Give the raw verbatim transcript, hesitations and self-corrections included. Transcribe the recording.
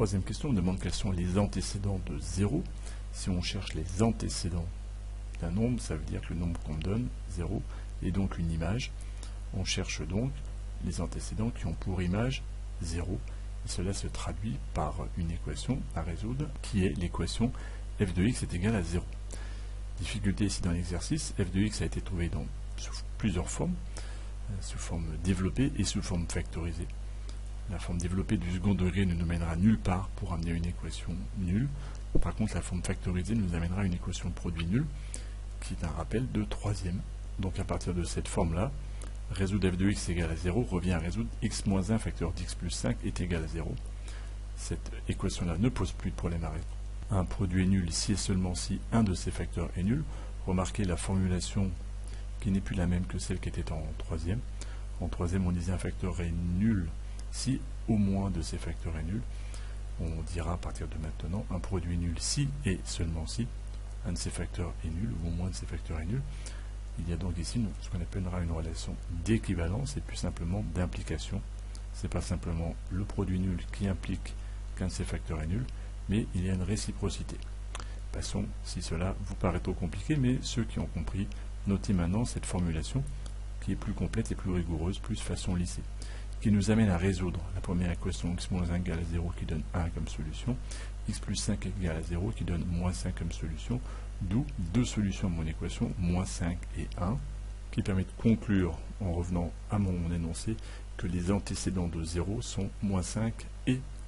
Troisième question, on demande quels sont les antécédents de zéro. Si on cherche les antécédents d'un nombre, ça veut dire que le nombre qu'on me donne, zéro, est donc une image. On cherche donc les antécédents qui ont pour image zéro. Et cela se traduit par une équation à résoudre qui est l'équation f de x est égal à zéro. Difficulté ici dans l'exercice, f de x a été trouvé dans, sous plusieurs formes, euh, sous forme développée et sous forme factorisée. La forme développée du second degré ne nous mènera nulle part pour amener une équation nulle. Par contre, la forme factorisée nous amènera une équation de produit nul, qui est un rappel de troisième. Donc à partir de cette forme-là, résoudre f de x égale à zéro revient à résoudre x moins un facteur d'x plus cinq est égal à zéro. Cette équation-là ne pose plus de problème à résoudre. Un produit est nul si et seulement si un de ces facteurs est nul. Remarquez la formulation qui n'est plus la même que celle qui était en troisième. En troisième, on disait un facteur est nul si au moins de ces facteurs est nul. On dira à partir de maintenant un produit est nul si et seulement si un de ces facteurs est nul ou au moins de ces facteurs est nul. Il y a donc ici ce qu'on appellera une relation d'équivalence et plus simplement d'implication. Ce n'est pas simplement le produit nul qui implique qu'un de ces facteurs est nul, mais il y a une réciprocité. Passons, si cela vous paraît trop compliqué, mais ceux qui ont compris, notez maintenant cette formulation qui est plus complète et plus rigoureuse, plus façon lycée, qui nous amène à résoudre la première équation x moins un égale à zéro qui donne un comme solution, x plus cinq égale à zéro qui donne moins cinq comme solution, d'où deux solutions à mon équation, moins cinq et un, qui permet de conclure, en revenant à mon énoncé, que les antécédents de zéro sont moins cinq et